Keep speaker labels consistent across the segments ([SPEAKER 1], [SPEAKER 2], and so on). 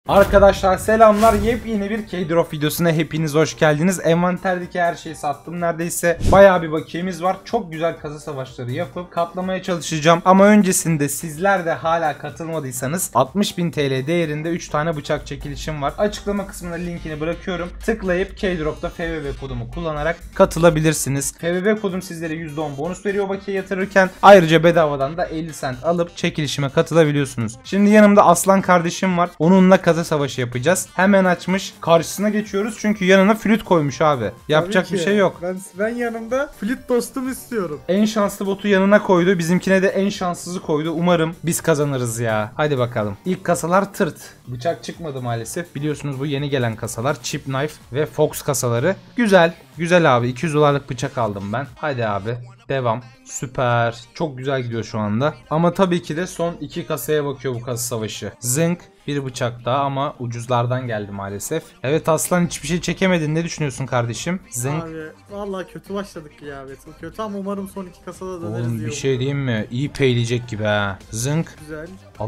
[SPEAKER 1] Arkadaşlar selamlar, yepyeni bir K-Drop videosuna hepiniz hoş geldiniz. Envanterdeki her şeyi sattım neredeyse, bayağı bir bakiyemiz var. Çok güzel kasa savaşları yapıp katlamaya çalışacağım. Ama öncesinde sizler de hala katılmadıysanız 60.000 TL değerinde 3 tane bıçak çekilişim var. Açıklama kısmına linkini bırakıyorum. Tıklayıp K-Drop'ta FBB kodumu kullanarak katılabilirsiniz. FBB kodum sizlere %10 bonus veriyor bakiye yatırırken. Ayrıca bedavadan da 50 cent alıp çekilişime katılabiliyorsunuz. Şimdi yanımda Aslan kardeşim var. Onunla kasa savaşı yapacağız. Hemen açmış. Karşısına geçiyoruz çünkü yanına flüt koymuş abi. Yapacak bir şey yok.
[SPEAKER 2] Ben yanımda flüt dostum istiyorum.
[SPEAKER 1] En şanslı botu yanına koydu. Bizimkine de en şanssızı koydu. Umarım biz kazanırız ya. Hadi bakalım. İlk kasalar tırt. Bıçak çıkmadı maalesef. Biliyorsunuz bu yeni gelen kasalar. Chip Knife ve Fox kasaları. Güzel. Güzel abi. 200 dolarlık bıçak aldım ben. Hadi abi. Devam. Süper. Çok güzel gidiyor şu anda. Ama tabii ki de son 2 kasaya bakıyor bu kasa savaşı. Zınk. Bir bıçak daha ama ucuzlardan geldi maalesef. Evet Aslan, hiçbir şey çekemedin. Ne düşünüyorsun kardeşim? Zınk.
[SPEAKER 2] Abi vallahi kötü başladık ya. Battle kötü ama umarım son 2 kasada döneriz.
[SPEAKER 1] Oğlum
[SPEAKER 2] diye
[SPEAKER 1] bir şey diyeyim mi? İyi peyleyecek gibi ha. Zınk.
[SPEAKER 2] Güzel.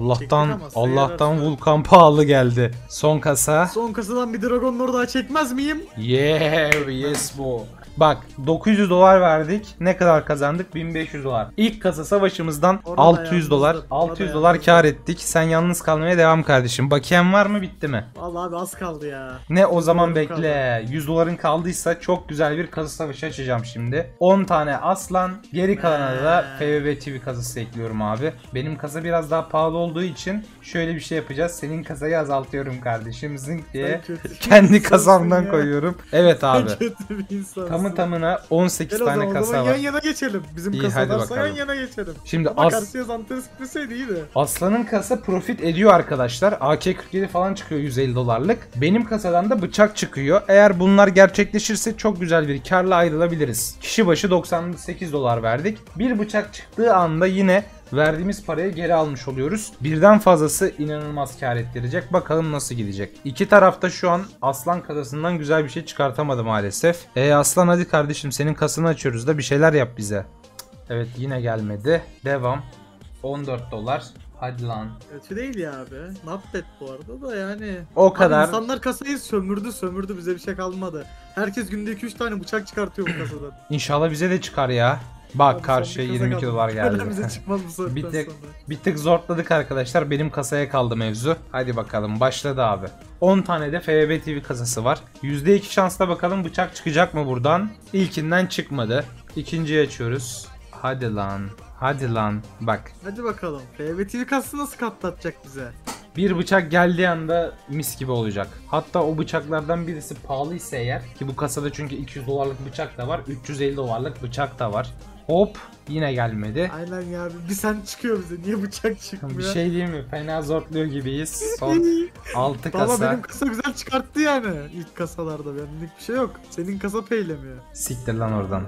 [SPEAKER 1] Allah'tan Vulkan pahalı geldi. Son kasa.
[SPEAKER 2] Son kasadan bir Dragon Lord daha çekmez miyim?
[SPEAKER 1] Yeah, yes bu. Bak 900 dolar verdik. Ne kadar kazandık? 1500 dolar. İlk kasa savaşımızdan
[SPEAKER 2] Orada
[SPEAKER 1] 600 dolar.
[SPEAKER 2] orada
[SPEAKER 1] 600 dolar kar ettik. Sen yalnız kalmaya devam kardeşim. Bakiyen var mı? Bitti mi?
[SPEAKER 2] Vallahi abi az kaldı ya.
[SPEAKER 1] Ne o zaman
[SPEAKER 2] dolarım
[SPEAKER 1] bekle. 100 doların kaldıysa çok güzel bir kasa savaşı açacağım şimdi. 10 tane Aslan. Geri kalana da FBB TV kasası ekliyorum abi. Benim kasa biraz daha pahalı olduğu için şöyle bir şey yapacağız. Senin kasayı azaltıyorum kardeşim. Zınk diye kendi kasamdan koyuyorum. Evet abi.
[SPEAKER 2] Kötü bir insansın.
[SPEAKER 1] Tamına 18
[SPEAKER 2] Gel
[SPEAKER 1] tane
[SPEAKER 2] o
[SPEAKER 1] kasa
[SPEAKER 2] zaman
[SPEAKER 1] var.
[SPEAKER 2] yan yana geçelim. Bizim
[SPEAKER 1] İyi, hadi
[SPEAKER 2] kasalarsa yan
[SPEAKER 1] bakalım.
[SPEAKER 2] yana geçelim.
[SPEAKER 1] Şimdi
[SPEAKER 2] ama karşıya zanteres gitmeseydi iyiydi.
[SPEAKER 1] Aslan'ın kasa profit ediyor arkadaşlar. AK-47 falan çıkıyor 150 dolarlık. Benim kasadan da bıçak çıkıyor. Eğer bunlar gerçekleşirse çok güzel bir karla ayrılabiliriz. Kişi başı 98 dolar verdik. Bir bıçak çıktığı anda yine verdiğimiz parayı geri almış oluyoruz. Birden fazlası inanılmaz kar ettirecek. Bakalım nasıl gidecek. İki tarafta şu an Aslan kasasından güzel bir şey çıkartamadı maalesef. Aslan hadi kardeşim, senin kasını açıyoruz da bir şeyler yap bize. Evet yine gelmedi. Devam. 14 dolar. Hadi lan.
[SPEAKER 2] Kötü değil ya abi. Not bad bu arada da yani.
[SPEAKER 1] O kadar.
[SPEAKER 2] Abi insanlar kasayı sömürdü bize bir şey kalmadı. Herkes günde 2-3 tane bıçak çıkartıyor bu kasadan.
[SPEAKER 1] İnşallah bize de çıkar ya. Bak
[SPEAKER 2] Abi
[SPEAKER 1] karşıya 22 dolar geldi.
[SPEAKER 2] Bize çıkmaz bu saatten
[SPEAKER 1] Bir tık zortladık arkadaşlar. Benim kasaya kaldı mevzu. Hadi bakalım başladı abi. 10 tane de FBB TV kasası var. %2 şansla bakalım bıçak çıkacak mı buradan? İlkinden çıkmadı. İkinciyi açıyoruz. Hadi lan. Hadi lan. Bak.
[SPEAKER 2] Hadi bakalım. FB TV kasası nasıl katlatacak bize?
[SPEAKER 1] Bir bıçak geldiği anda mis gibi olacak. Hatta o bıçaklardan birisi pahalıysa eğer, ki bu kasada çünkü 200 dolarlık bıçak da var, 350 dolarlık bıçak da var. Hop, yine gelmedi.
[SPEAKER 2] Aynen ya, bir sen çıkıyor bize. Niye bıçak çıkmıyor?
[SPEAKER 1] Bir şey diyeyim mi? Fena zorluyor gibiyiz. Son 6 kasa.
[SPEAKER 2] Valla benim kasa güzel çıkarttı yani ilk kasalarda. Benlik bir şey yok. Senin kasa peylemiyor.
[SPEAKER 1] Siktir lan oradan.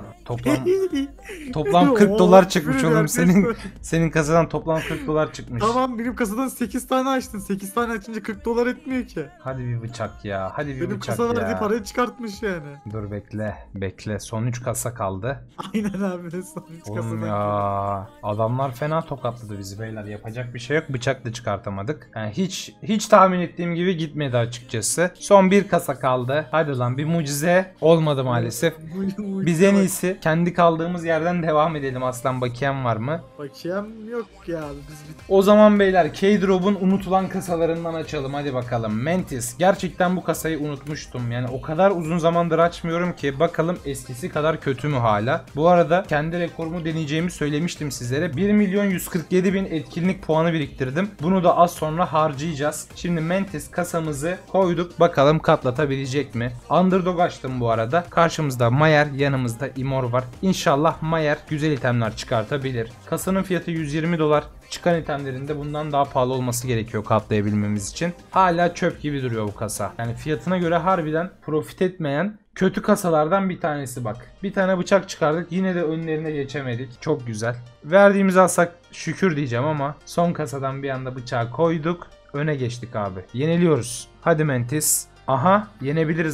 [SPEAKER 1] Toplam 40 dolar çıkmış oğlum. Senin kasadan toplam 40 dolar çıkmış.
[SPEAKER 2] Tamam, benim kasadan 8 tane açtın. 8 tane açınca 40 dolar etmiyor ki.
[SPEAKER 1] Hadi bir bıçak ya. Hadi bir
[SPEAKER 2] benim
[SPEAKER 1] bıçak
[SPEAKER 2] kasa
[SPEAKER 1] ya.
[SPEAKER 2] verdiği parayı çıkartmış yani.
[SPEAKER 1] Dur bekle. Son 3 kasa kaldı.
[SPEAKER 2] Aynen abi, son 3
[SPEAKER 1] Oğlum
[SPEAKER 2] kasadan.
[SPEAKER 1] ya. Adamlar fena tokatladı bizi beyler. Yapacak bir şey yok. Bıçak da çıkartamadık. Yani hiç tahmin ettiğim gibi gitmedi açıkçası. Son bir kasa kaldı. Hadi lan, bir mucize olmadı maalesef. Biz en iyisi kendi kaldığımız yerden devam edelim. Aslan bakiyem var mı?
[SPEAKER 2] Bakiyem yok ya.
[SPEAKER 1] O zaman beyler K-Drop'un unutulan kasalarından açalım. Hadi bakalım. Mantis. Gerçekten bu kasayı unutmuştum. Yani o kadar uzun zamandır açmıyorum ki. Bakalım eskisi kadar kötü mü hala? Bu arada kendi rekorumu deneyeceğimi söylemiştim sizlere. 1.147.000 etkinlik puanı biriktirdim. Bunu da az sonra harcayacağız. Şimdi Mantis kasamızı koyduk. Bakalım katlatabilecek mi? Underdog açtım bu arada. Karşımızda Mayer, yanımızda Imor var. İnşallah Mayer güzel itemler çıkartabilir. Kasanın fiyatı 120 dolar. Çıkan itemlerinde bundan daha pahalı olması gerekiyor katlayabilmemiz için. Hala çöp gibi duruyor bu kasa. Yani fiyatına göre harbiden profit etmeyen kötü kasalardan bir tanesi bak. Bir tane bıçak çıkardık, yine de önlerine geçemedik. Çok güzel. Verdiğimizi alsak şükür diyeceğim ama son kasadan bir anda bıçağı koyduk. Öne geçtik abi. Yeniliyoruz. Hadi Mantis. Aha, yenebiliriz lan.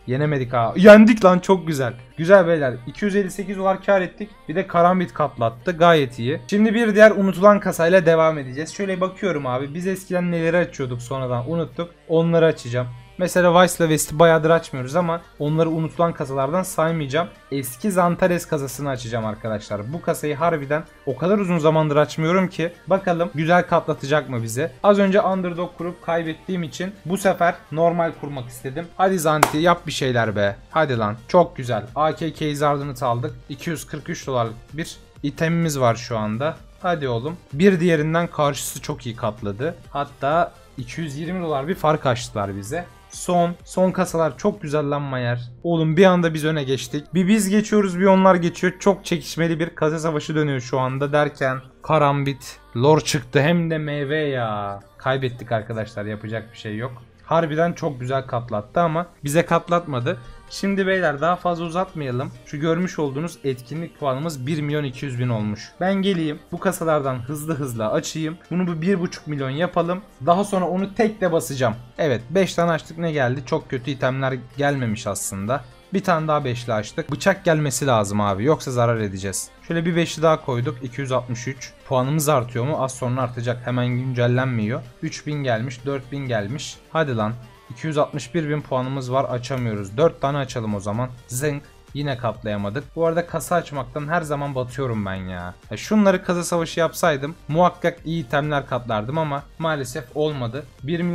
[SPEAKER 1] Yenemedik ha. Yendik lan, çok güzel. Güzel beyler. 258 dolar kar ettik. Bir de karambit katlattı. Gayet iyi. Şimdi bir diğer unutulan kasayla devam edeceğiz. Şöyle bakıyorum abi. Biz eskiden neleri açıyorduk, sonradan unuttuk. Onları açacağım. Mesela Vice'la West'i bayağıdır açmıyoruz ama onları unutulan kasalardan saymayacağım. Eski Zantares kasasını açacağım arkadaşlar. Bu kasayı harbiden o kadar uzun zamandır açmıyorum ki. Bakalım güzel katlatacak mı bize? Az önce underdog kurup kaybettiğim için bu sefer normal kurmak istedim. Hadi Zanti, yap bir şeyler be. Hadi lan. Çok güzel. AK Keyzard'ını aldık. 243 dolarlık bir itemimiz var şu anda. Hadi oğlum. Bir diğerinden karşısı çok iyi katladı. Hatta 220 dolar bir fark açtılar bize. Son kasalar çok güzel lan Mayer. Oğlum bir anda biz öne geçtik. Bir biz geçiyoruz, bir onlar geçiyor. Çok çekişmeli bir kasa savaşı dönüyor şu anda derken karambit lore çıktı, hem de meyve ya. Kaybettik arkadaşlar, yapacak bir şey yok. Harbiden çok güzel katlattı ama bize katlatmadı. Şimdi beyler daha fazla uzatmayalım. Şu görmüş olduğunuz etkinlik puanımız 1.200.000 olmuş. Ben geleyim bu kasalardan hızlı açayım. Bunu bu 1.5 milyon yapalım. Daha sonra onu tek de basacağım. Evet, 5 tane açtık, ne geldi? Çok kötü itemler gelmemiş aslında. Bir tane daha 5'li açtık. Bıçak gelmesi lazım abi, yoksa zarar edeceğiz. Şöyle bir 5'li daha koyduk. 263. Puanımız artıyor mu? Az sonra artacak. Hemen güncellenmiyor. 3000 gelmiş. 4000 gelmiş. Hadi lan. 261.000 puanımız var. Açamıyoruz. 4 tane açalım o zaman. Zınk. Yine katlayamadık. Bu arada kasa açmaktan her zaman batıyorum ben ya. Şunları kasa savaşı yapsaydım muhakkak iyi itemler katlardım ama maalesef olmadı.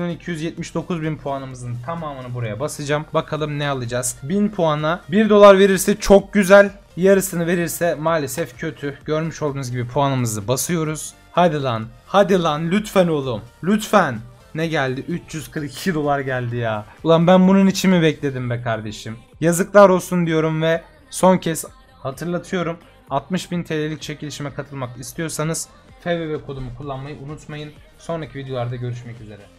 [SPEAKER 1] 1.279.000 puanımızın tamamını buraya basacağım. Bakalım ne alacağız. 1000 puana 1 dolar verirse çok güzel. Yarısını verirse maalesef kötü. Görmüş olduğunuz gibi puanımızı basıyoruz. Hadi lan. Hadi lan lütfen oğlum. Lütfen. Ne geldi? 342 dolar geldi ya. Ulan ben bunun için mi bekledim be kardeşim? Yazıklar olsun diyorum ve son kez hatırlatıyorum. 60.000 TL'lik çekilişime katılmak istiyorsanız FBB kodumu kullanmayı unutmayın. Sonraki videolarda görüşmek üzere.